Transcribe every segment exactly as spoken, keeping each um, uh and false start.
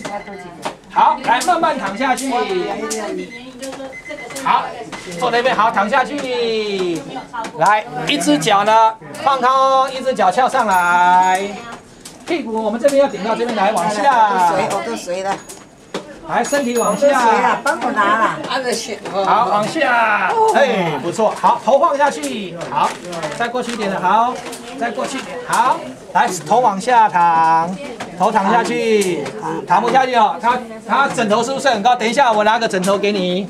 好，来慢慢躺下去。好，坐那边好，躺下去。来，一只脚呢放空，一只脚翘上来。屁股我们这边要顶到这边来，往下。 水，我都水了。 来，身体往下。 帮我拿了。 好，往下。哎，不错。好，头放下去。好，再过去一点的。好，再过去一点。好，来，头往下躺。头躺下去，躺不下去哦。他他枕头是不是很高？等一下，我拿个枕头给你。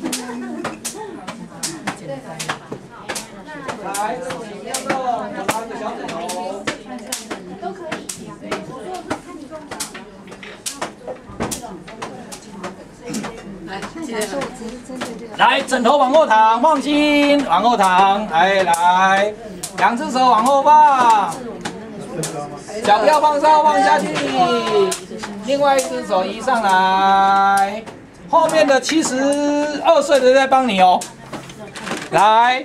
来，不要动，我拿个小枕头。都可以。来，枕头往后躺，放心，往后躺。来来，两只手往后放。脚不要放上，放下去。另外一只手移上来。后面的七十二岁的在帮你哦。来，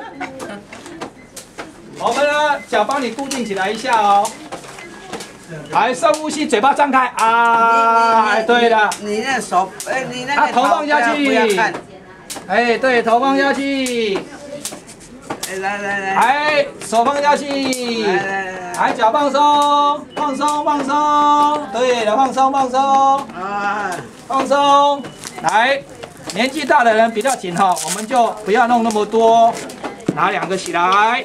我们呢脚帮你固定起来一下哦。来，深呼吸，嘴巴张开啊！哎，对了。 你那手，哎，你那个头放下去。哎，对，头放下去。 来来来， 哎，手放下去， 来来来， 哎，脚放松，放松放松，对了，放松放松，啊，放松。来，年纪大的人比较紧哈，我们就不要弄那么多，拿两个起来。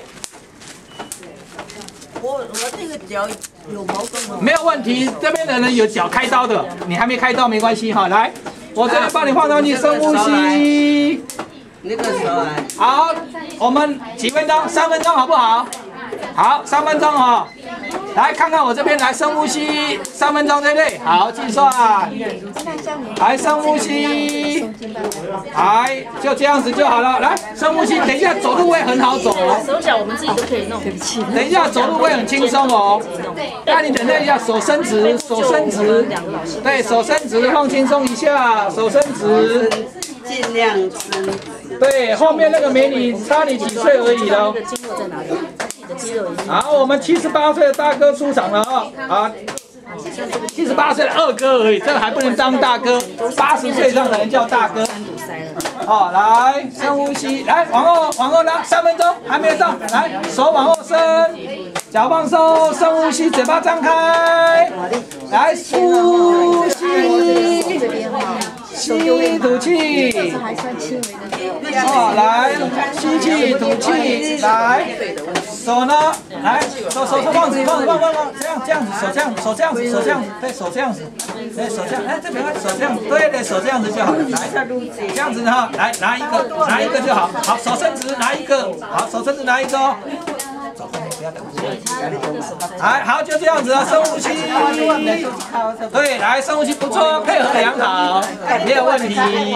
我我这个脚有毛根吗？ 没有问题，这边的人有脚开刀的，你还没开刀没关系哈。来，我这边帮你放上去，深呼吸。 那个手啊， 好，我们几分钟？三分钟好不好？好，三分钟哦。来看看我这边，来深呼吸，三分钟对不对？好，计算。来深呼吸，来就这样子就好了。来深呼吸，等一下走路会很好走哦。 手脚我们自己都可以弄。对不起。 等一下走路会很轻松哦。那你等待一下，手伸直，手伸直。对，手伸直，放轻松一下，手伸直。 尽量伸。 对，后面那个美女差你几岁而已了。 经络在哪里？自己的肌肉已经。 好，我们七十八岁的大哥出场了啊！啊，七十八岁的二哥而已，这个还不能当大哥。八十岁以上的人叫大哥。好，来深呼吸，来往后往后拉，三分钟还没有到，来手往后伸，脚放松，深呼吸，嘴巴张开，来呼吸。吸吐气，哦，来吸气吐气，来手呢，来手手手放直放直放放放，这样这样子，手这样手这样子手这样子，对手这样子，对手这样，哎这边手这样子，对对手这样子就好了，来这样子哈，来拿一个拿一个就好，好手伸直拿一个，好手伸直拿一个哦。走后面不要等。来，好，就这样子啊，深呼吸。对，来深呼吸，不错，配合良好，没有问题。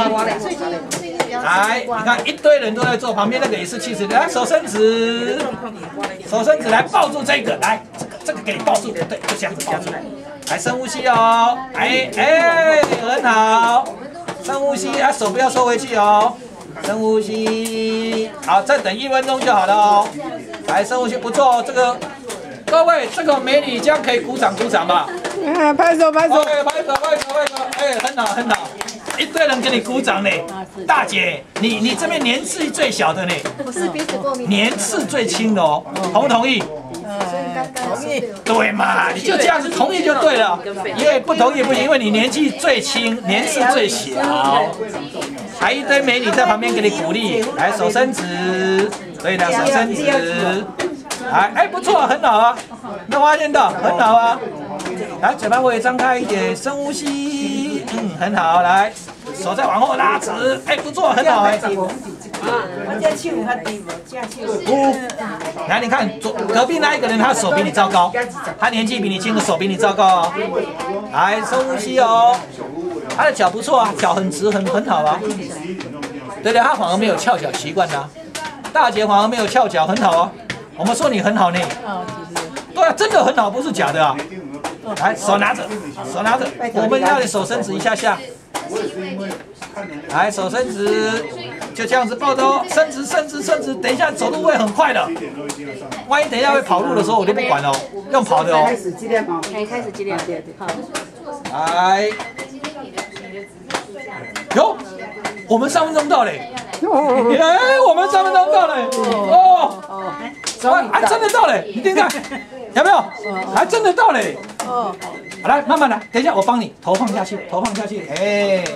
来，你看一堆人都在做，旁边那个也是七十，来手伸直，手伸直，来抱住这个，来这个这个给你抱住，对，就这样子抱住。来深呼吸哦，哎哎，很好，深呼吸，啊手不要收回去哦。深呼吸，好，再等一分钟就好了哦。来，深呼吸，不错哦。这个各位，这个美女这样可以鼓掌鼓掌吧？ 啊，拍手拍手， 对，拍手拍手拍手，哎，很好很好，一堆人给你鼓掌呢。大姐，你你这边年纪最小的呢？ 我是鼻子过敏， 年次最轻的哦，同不同意？ 同意。 对嘛，你就这样子同意就对了，因为不同意不行，因为你年纪最轻，年次最小。还一堆美女在旁边给你鼓励，来手伸直，对的，手伸直，哎哎不错，很好啊，没有发现到，很好啊，来嘴巴微张开一点，深呼吸，嗯，很好，来手再往后拉直，哎不错，很好哎。 我这手较低无，这手。 五，来你看左隔壁那一个人，他的手比你糟糕，他年纪比你轻，手比你糟糕哦。来深呼吸哦。他的脚不错啊，脚很直，很很好啊。对对，他反而没有翘脚习惯啊。大姐反而没有翘脚，很好啊。我们说你很好呢。对啊，真的很好，不是假的啊。来，手拿着，手拿着，我们要你手伸直一下下。来，手伸直，就这样子抱着哦，伸直，伸直，伸直。等一下走路会很快的，万一等一下会跑路的时候，我就不管了，用跑的哦。 开始激烈吗？ 可以开始激烈，好。 来， 哟，我们三分钟到嘞！哎，我们三分钟到嘞！哦，还真的到嘞！你看看，有没有？还真的到嘞！哦，好来，慢慢来，等一下我帮你头放下去，头放下去，哎，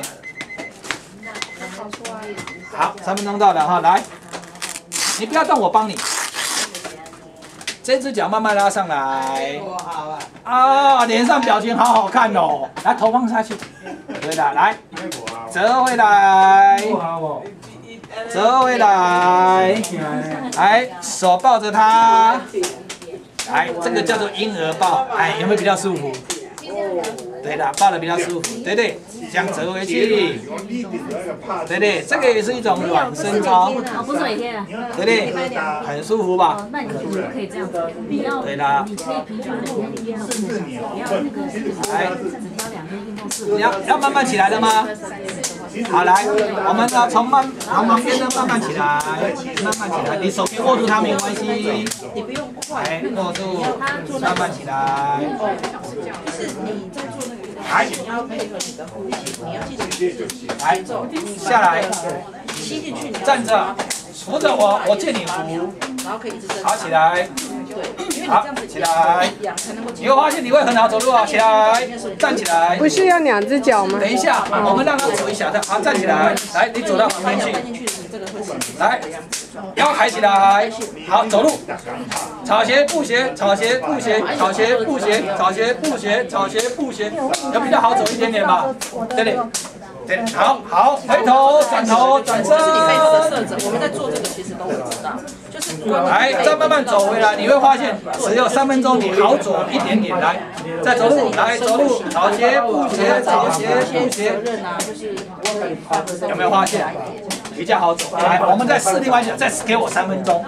好，三分钟到了哈，来，你不要动，我帮你。这只脚慢慢拉上来，啊，脸上表情好好看哦。来，头放下去，对的，来，折回来，折回来，来，手抱着它，来，这个叫做婴儿抱，哎，有没有比较舒服？对的，抱的比较舒服，对对，这样折回去，对对，这个也是一种软身操， 哦，不是每天啊。 对对，很舒服吧？ 哦，那你不可以这样子，你要， 对的， 你可以平均每天的运动次数，不要那个是只挑两天运动次数。 你要要慢慢起来的吗？好，来，我们呢从慢从旁边呢慢慢起来，慢慢起来，你手可以握住它没有关系， 你不用快， 来握住，慢慢起来。 就是你在做那个。 来， 你要配合你的呼吸，你要记得来，下来， 吸进去， 站着，扶着我，我借你扶， 然后可以一直好起来， 对， 好起来，你会发现你会很好走路啊，起来，站起来， 不是要两只脚吗？ 等一下，我们让他走一下，好，站起来，来，你走到旁边去，来，腰抬起来，好，走路，草鞋、布鞋、草鞋、布鞋、草鞋、布鞋、草鞋、布鞋、草鞋、布鞋，有比较好走一点点吧？对对。对，好好，回头转头转身。 就是你背后的色泽，我们在做这个其实都会知道，就是来，再慢慢走回来，你会发现只有三分钟，你好走一点点。来，再走路，来走路，草鞋、布鞋、草鞋、布鞋，有没有发现比较好走？来，我们再试另外一下，再给我三分钟。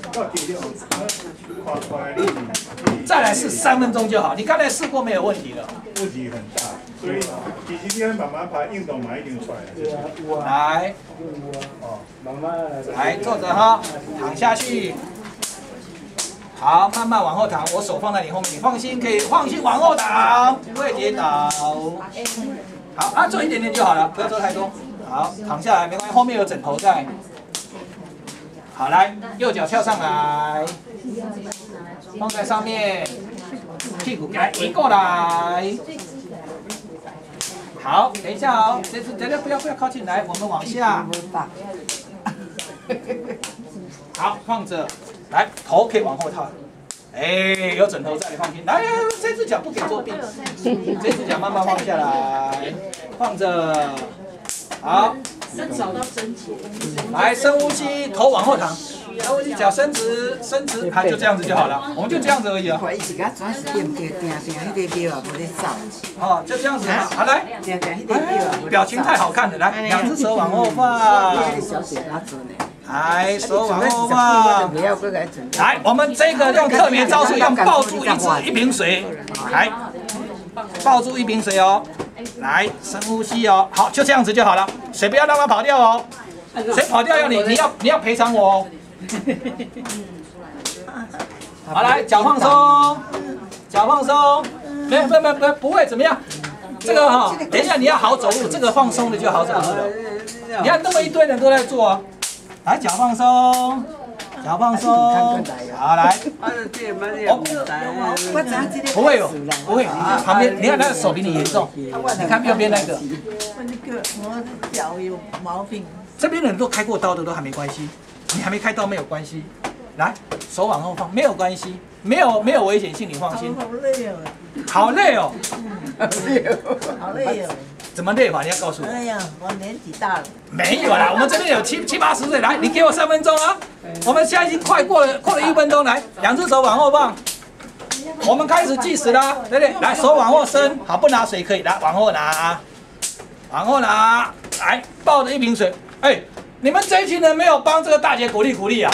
再来试三分钟就好，你刚才试过没有问题了。 问题很大，所以其实你慢慢把运动嘛一定出来。 来， 哦，慢慢来坐着哈，躺下去。好，慢慢往后躺，我手放在你后面，你放心，可以放心往后躺，不会跌倒。好，啊，做一点点就好了，不要做太多。好，躺下来没关系，后面有枕头在。好，来，右脚跳上来，放在上面，屁股给它移过来。好，等一下哦，这次等等不要不要靠近来，我们往下。好，放着，来，头可以往后套。哎，有枕头在，你放心。来，这只脚不给作弊，这只脚慢慢放下来，放着。好， 找到贞洁。 来，深呼吸，头往后躺，深呼吸，脚伸直，伸直，啊，就这样子就好了，我们就这样子而已啊。 伊是甲转是点点点点，迄个庙啊，无咧走。 哦，就这样子嘛，好来， 点点迄个庙啊， 表情太好看了，来，两只手往后放， 小姐哪做呢？ 来，手往后放。 不要过来整。 来，我们这个用特别招数，用抱住一只一瓶水，来，抱住一瓶水哦。来，深呼吸哦，好，就这样子就好了，水不要让它跑掉哦，水跑掉要你，你要你要赔偿我哦。好，来，脚放松，脚放松，没不不不不会怎么样，这个哈、哦，等一下你要好走路，这个放松的就好走路了。你看那么一堆人都在做啊，来，脚放松。脚放松，好来，不会有，不会，旁边你看他的手比你严重，你看右边那个， 我脚有毛病。 这边的人都开过刀的都还没关系，你还没开刀没有关系，来，手往后放没有关系，没有没有危险性，你放心。 好累哦， 好累哦， 好累哦。 怎么累法？你要告诉我。 哎呀，我年纪大了。 没有啦，我们这边有七七八十岁，来，你给我三分钟啊！我们现在已经快过了，过了一分钟，来，两只手往后放，我们开始计时啦，对不对？来，手往后伸，好，不拿水可以，来，往后拿，往后拿，来，抱着一瓶水，哎，你们这一群人没有帮这个大姐鼓励鼓励啊！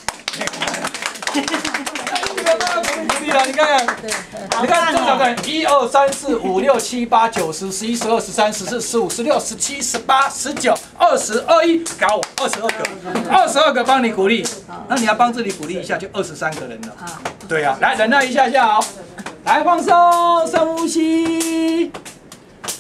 鼓励了，你看看，你看多少个人？一二三四五六七八九十十一十二十三十四十五十六十七十八十九二十二一，搞我二十二个，二十二个帮你鼓励，那你要帮自己鼓励一下，就二十三个人了。对啊，来忍耐一下下哦，来放松，深呼吸。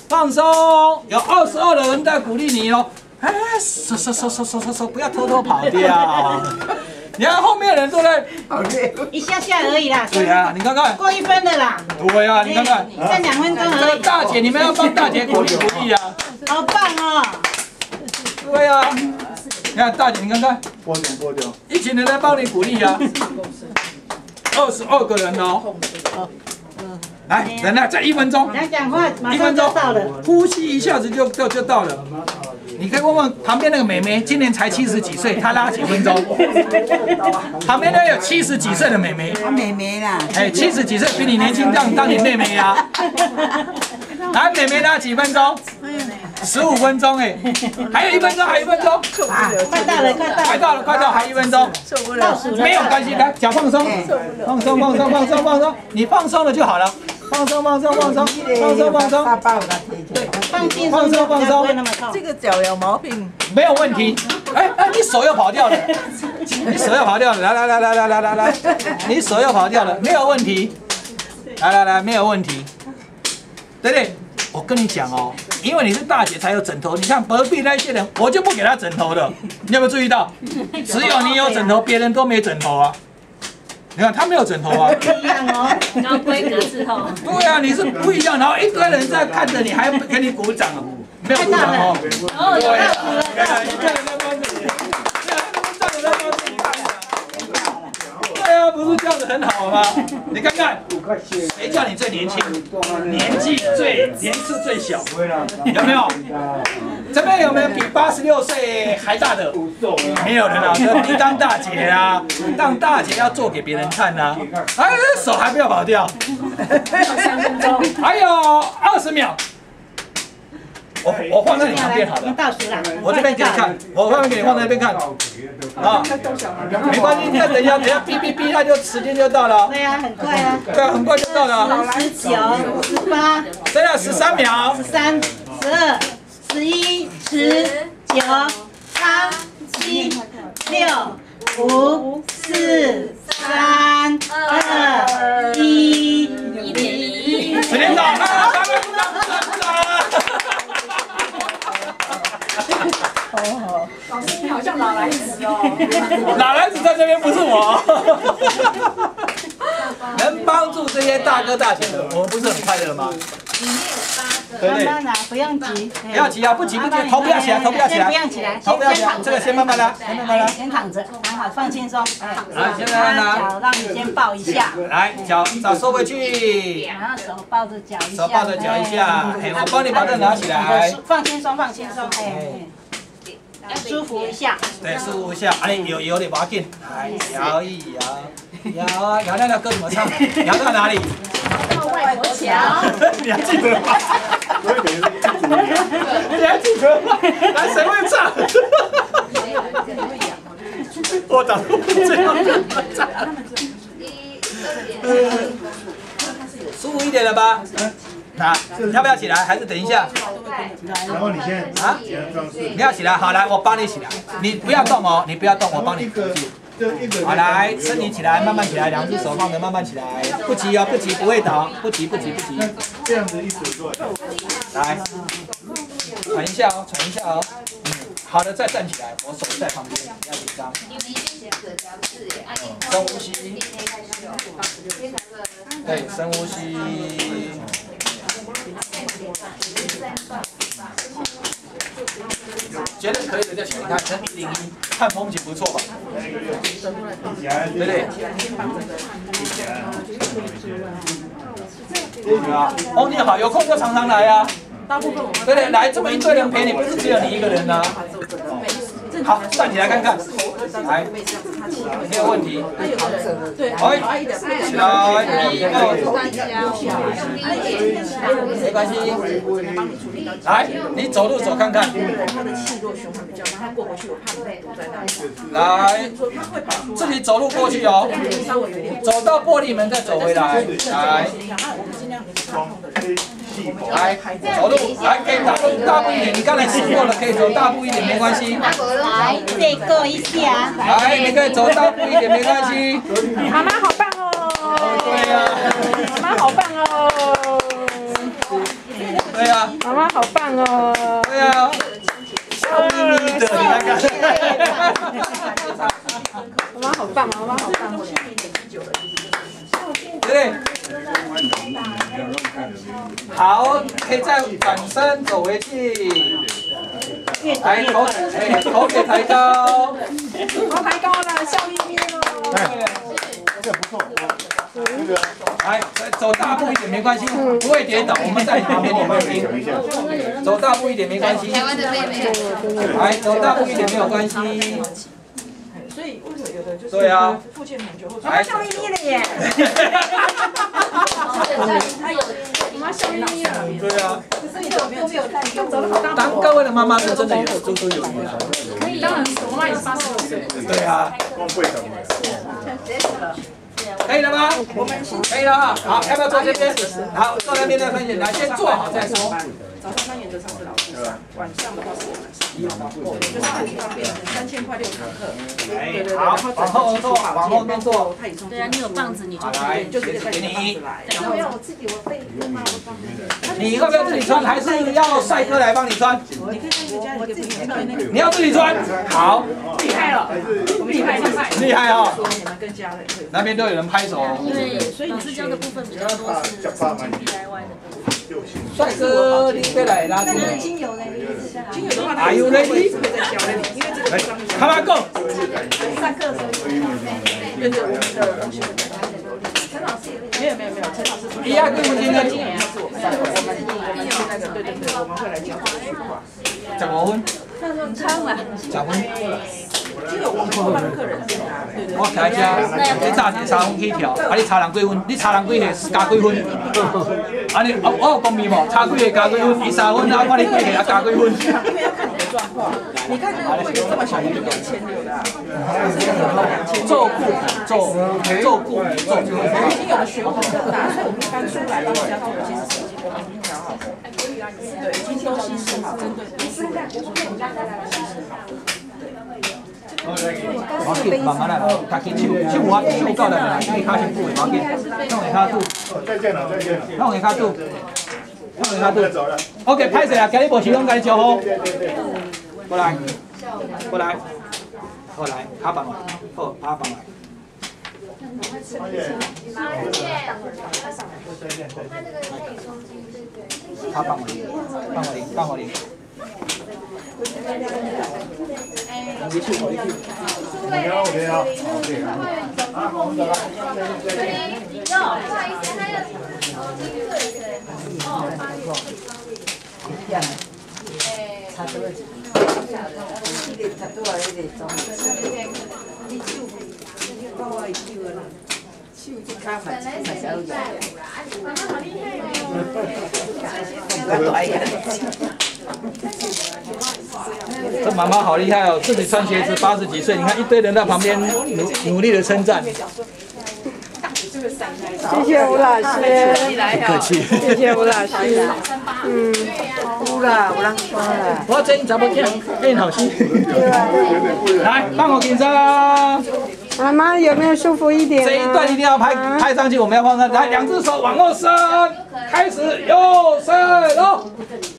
放松，有二十二的人在鼓励你哦。哎，收收收收收收收，不要偷偷跑掉。你看后面的人都在， 一下下而已啦。 对呀，你看看， 过一分的啦。 对呀，你看看， 剩两分钟而已。 大姐，你们要帮大姐鼓励鼓励啊。 好棒哦！ 对呀，你看大姐，你看看， 拨掉拨掉， 一群人在帮你鼓励啊。二十二个人哦。来，等下再一分钟。 讲讲话，马上一分钟就到了。 呼吸一下子就就就到了。你可以问问旁边那个妹妹，今年才七十几岁，她拉几分钟？旁边那有七十几岁的妹妹， 啊妹妹啦， 哎，七十几岁比你年轻，当当你妹妹呀。来，妹妹拉几分钟？十五分钟哎，还有一分钟，还有一分钟， 快到了，快到了， 快到了，快到了，还一分钟。 倒数了。 没有关系，来脚放松，放松，放松，放松，放松，你放松了就好了。放松，放松，放松，放松，放松。 爸爸有来提起来。 放轻松，就比较不会那么痛。 这个脚有毛病。 没有问题。哎哎，你手又跑掉了，你手又跑掉了，来来来来来来来来，你手又跑掉了，没有问题。来来来，没有问题，对不对？我跟你讲哦，因为你是大姐才有枕头，你看隔壁那些人，我就不给他枕头的，你有没有注意到？只有你有枕头，别人都没枕头啊。你看他没有枕头啊， 一样哦， 高规格之后， 对啊，你是不一样，然后一堆人在看着你，还给你鼓掌，没有鼓掌哦。 哦，有对啊， 倒数了， 看看，你看人家帮助你，对啊，他们站着在帮助你看的。对啊，不是这样子很好吗？你看看，谁叫你最年轻，年纪最年次最小，有没有？这边有没有比八十六岁还大的？没有人啊，你当大姐啊，当大姐要做给别人看呐、啊。哎，手还不要跑掉，还有二十秒。我我放在你旁边好了， 倒数了。 我这边给你看，我放给你放在那边看，啊，没关系，那等一下等一下哔哔哔，那就时间就到了。 对啊，很快啊。 对啊，很快就到了。 十九、十八、 剩下十三秒。 十三、十二、十一、十、九、八、七、六、五、四、三、二、一，零。 时间到，啊，大家鼓掌，鼓掌，鼓掌。 老师，你好像老来子哦。 老来子在这边不是我。能帮助这些大哥大姐的，我们不是很快乐吗？对不对？ 慢慢来，不用急。 不要急啊，不急不急，头不要起来，头不要起来， 不用起来， 头不要起来，这个先慢慢来，先慢慢来。 先躺着，躺好，放轻松。 来，先慢慢来。 脚让你先抱一下， 来，脚脚收回去， 然后手抱着脚一下， 手抱着脚一下，哎，我帮你把这拿起来。 放轻松，放轻松，哎，舒服一下。 对，舒服一下，哎，有有点把劲，来摇一摇，摇啊摇，那条歌怎么唱？摇到哪里？ 到外婆桥。 你还记得吗？ 所以等于是一组一样。 你还记得吗？来，谁会唱？我打不这样唱。舒服一点了吧？啊，要不要起来？还是等一下？ 然后你现在啊，你要起来，好来，我帮你起来。你不要动哦，你不要动，我帮你。好来，身体起来，慢慢起来，两只手放着，慢慢起来，不急哦，不急，不会倒，不急，不急，不急。 这样子一直做。 来，喘一下哦，喘一下哦。嗯，好的，再站起来，我手在旁边，不要紧张。深呼吸。对，深呼吸。觉得可以的就请你看，跟一零一看风景不错吧？对不对？啊，风景好，有空就常常来啊。对对，来这么一堆人陪你，不是只有你一个人呢、啊。好，站起来看看，来，没有问题。哎，起来，一二，没关系。来，你走路走看看。来，自己走路过去哦，走到玻璃门再走回来。来，来，走路，来，可以大步大步一点。你刚才试过了，可以走大步一点，没关系。 来，再过一下。 来，你可以走大步一点，没关系。 妈妈好棒哦！ 对呀、 妈妈好棒哦！ 对呀、 啊， 妈妈好棒哦！ 对啊，笑眯眯的，你看看。 妈妈好棒，妈妈好棒。 对不对？好，可以再转身走回去。来，头哎，头给抬高。 头抬高了，笑眯眯了。 这不错，这个来，走大步一点没关系，不会跌倒，我们在你旁边，你会听。走大步一点没关系。来，走大步一点没有关系。 所以为什么有的就是对啊， 复健很久后， 来， 笑眯眯的耶。 妈妈笑眯眯了。 对啊。 可是你怎么没有没有带？就走了好大步。 当各位的妈妈是真的有都都有。 可以，当然，我妈妈也是八十六岁。 对啊。 光贵什么？ 可以了吗？我们可以了啊。好，要不要坐这边？好，坐那边再分析。来，先坐好再说。 早上当原则上是老师上，晚上的话是我们上。就是很方便，三千块六堂课。对对对， 好，往后坐，往后面坐。 对啊，你有棒子你就好，来， 就直接带给你一。 然后我自己我背妈我帮你要不要自己穿，还是要帅哥来帮你穿？ 你可以跟家里一个朋友那个你要自己穿。好， 厉害了，我们厉害厉害厉害哦。 你们跟家人会。 那边都有人拍手。 对，所以老师教的部分比较多是 D I Y 的部分。 帅哥，你别来拉住。 精油呢？精油的话， Are you ready？ 会再教的，因为这个上 Come on go。 上课的时候，对对，我们的同学们陈老师也没有没有没有，陈老师说一样跟我们今天精油是我们我们我们那个对对对，我们会来教区块。 十五分。 超嘛。 十分。 精油我们会帮客人点啊，对对。 我开车，你早是三分起跳，啊你差人几分？你差人几岁加几分？啊你我我有讲面无？差几岁加几分？伊三分啊，我你几岁啊加几分？ 因为要看你的状况，你看那个会有这么小一个两千六的， 做固做做固做固。 已经有的学红的大，所以我们一般出来帮人家做的其实是已经我们已经调好，对，已经都稀释好，针对不是在我们我们家带来的稀释好。 我紧，慢慢来，家己手手我手到来，你骹先补的，我紧，弄下骹肚， 再见了，再见了， 弄下骹肚，弄下骹肚。OK， 拍摄啊，今日无时间甲你招呼。过来，过来，过来，卡放来，好，卡放来。卡放我哩，放我哩，放我哩。你去，我去。 你好，你好，对啊。啊，我们走了。 差多少？一个差多少一个钟？你手，帮我手啦，手这卡法子嘛小点。妈妈好厉害哦！ 这妈妈好厉害哦，自己穿鞋子，八十几岁，你看一堆人在旁边努努力的称赞。 谢谢吴老师， 不客气。 谢谢吴老师。嗯， 有啦，有人刷啦。 我真查某囝变好心。来，帮我紧张。 妈妈有没有舒服一点、啊？ 这一段一定要拍拍上去，我们要放上。来，两只手往后伸，开始右伸，喽。